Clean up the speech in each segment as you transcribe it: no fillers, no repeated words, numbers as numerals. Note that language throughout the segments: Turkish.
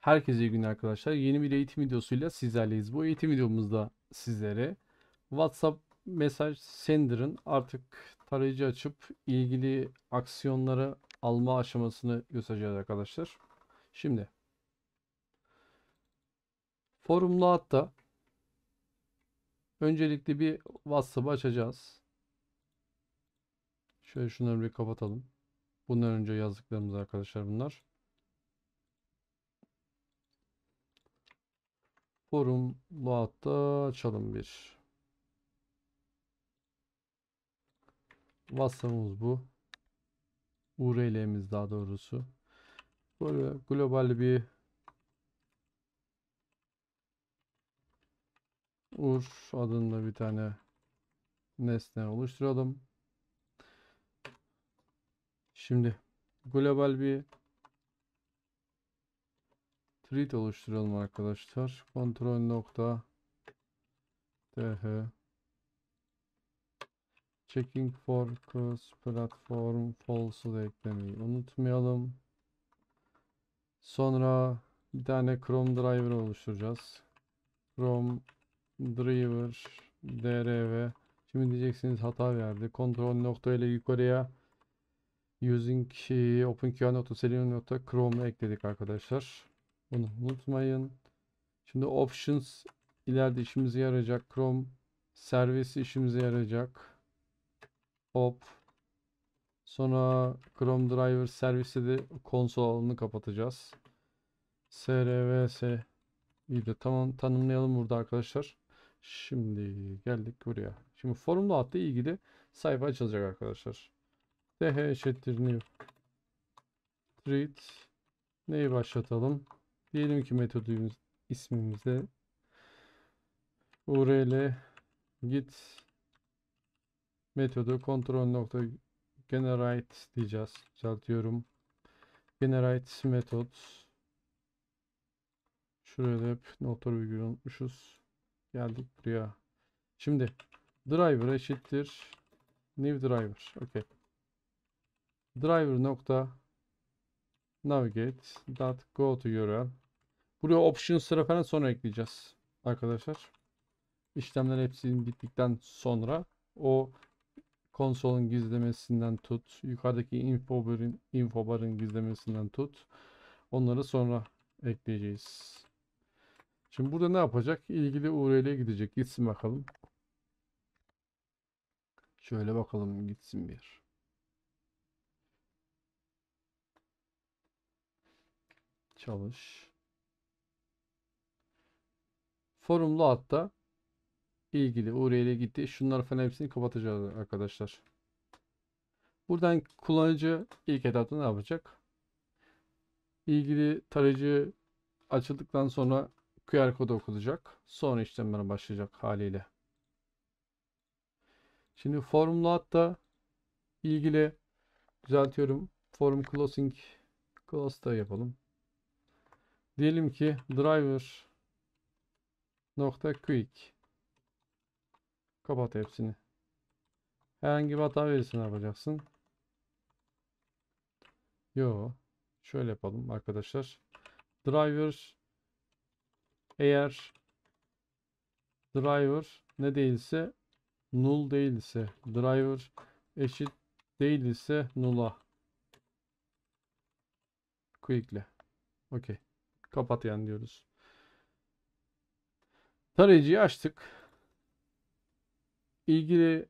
Herkese iyi günler arkadaşlar. Yeni bir eğitim videosuyla sizlerleyiz. Bu eğitim videomuzda sizlere WhatsApp Mesaj Sender'ın artık tarayıcı açıp ilgili aksiyonları alma aşamasını göstereceğiz arkadaşlar. Şimdi forumlu hatta öncelikle bir WhatsApp'ı açacağız. Şöyle şunları bir kapatalım. Bundan önce yazdıklarımız arkadaşlar bunlar. Forumlu hatta açalım bir. WhatsApp'ımız bu. URL'miz daha doğrusu. Böyle global bir Uğur adında bir tane nesne oluşturalım. Şimdi global bir thread oluşturalım arkadaşlar. Kontrol nokta th checking for cross platform false'u da eklemeyi unutmayalım. Sonra bir tane Chrome driver oluşturacağız. Chrome driver drv. Şimdi diyeceksiniz hata verdi. Kontrol nokta ile yukarıya using openqr.selenium.chrome'u ekledik arkadaşlar. Bunu unutmayın. Şimdi options ileride işimize yarayacak. Chrome servisi işimize yarayacak. Hop. Sonra Chrome driver servisi de konsol alanını kapatacağız. srvs iyi de tamam tanımlayalım burada arkadaşlar. Şimdi geldik buraya. Şimdi forumlu hattı ilgili sayfa açılacak arkadaşlar. th eşittir new thread. Neyi başlatalım? Diyelim ki metodumuz ismimizde url git metodu kontrol nokta generate diyeceğiz. Düzeltiyorum. Generate metot. Şuraya da hep nokta virgül unutmuşuz. Geldik buraya. Şimdi driver eşittir new driver. Okay. Driver nokta navigate dot go to URL. Buraya options'ları falan sonra ekleyeceğiz arkadaşlar. İşlemler hepsinin bittikten sonra o konsolun gizlemesinden tut, yukarıdaki infobarın gizlemesinden tut. Onları sonra ekleyeceğiz. Şimdi burada ne yapacak? İlgili URL'ye gidecek. Gitsin bakalım. Şöyle bakalım gitsin bir. Çalış. Forumlu hatta ilgili URL'ye gitti. Şunları falan hepsini kapatacağız arkadaşlar. Buradan kullanıcı ilk etapta ne yapacak? İlgili tarayıcı açıldıktan sonra QR kodu okutacak. Sonra işlemlere başlayacak haliyle. Şimdi forumlu hatta ilgili düzeltiyorum. Forum closing close da yapalım. Diyelim ki driver nokta quick. Kapat hepsini. Herhangi bir hata verirse ne yapacaksın? Yo. Şöyle yapalım arkadaşlar. Driver eğer driver ne değilse null değilse driver eşit değilse null'a quick'le. Okey. Kapat yani diyoruz. Tarayıcıyı açtık. İlgili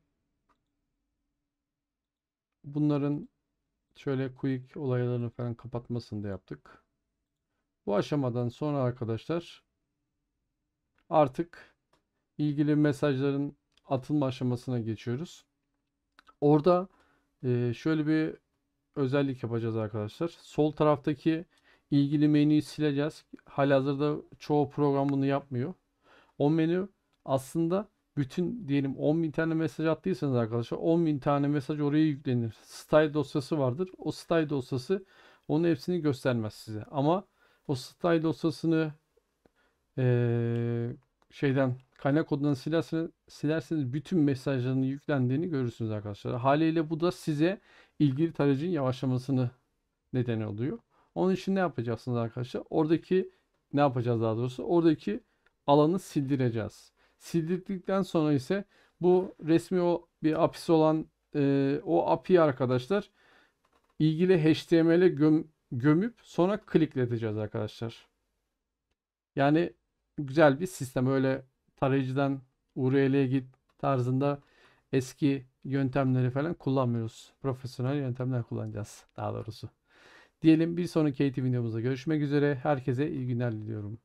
bunların şöyle quick olaylarını falan kapatmasını da yaptık. Bu aşamadan sonra arkadaşlar artık ilgili mesajların atılma aşamasına geçiyoruz. Orada şöyle bir özellik yapacağız arkadaşlar. Sol taraftaki ilgili menüyü sileceğiz. Halihazırda çoğu program bunu yapmıyor. O menü aslında bütün diyelim 10.000 tane mesaj attıysanız arkadaşlar 10.000 tane mesaj oraya yüklenir. Style dosyası vardır. O style dosyası onun hepsini göstermez size. Ama o style dosyasını şeyden kaynak kodundan silerseniz bütün mesajların yüklendiğini görürsünüz arkadaşlar. Haliyle bu da size ilgili tarayıcının yavaşlamasını neden oluyor. Onun için ne yapacaksınız arkadaşlar? Oradaki ne yapacağız daha doğrusu? Oradaki alanı sildireceğiz. Sildirdikten sonra ise bu resmi o bir API'si olan o API'yi arkadaşlar ilgili HTML'e gömüp sonra klikleteceğiz arkadaşlar. Yani güzel bir sistem. Öyle tarayıcıdan URL'ye git tarzında eski yöntemleri falan kullanmıyoruz. Profesyonel yöntemler kullanacağız daha doğrusu. Diyelim bir sonraki eğitim videomuzda görüşmek üzere. Herkese iyi günler diliyorum.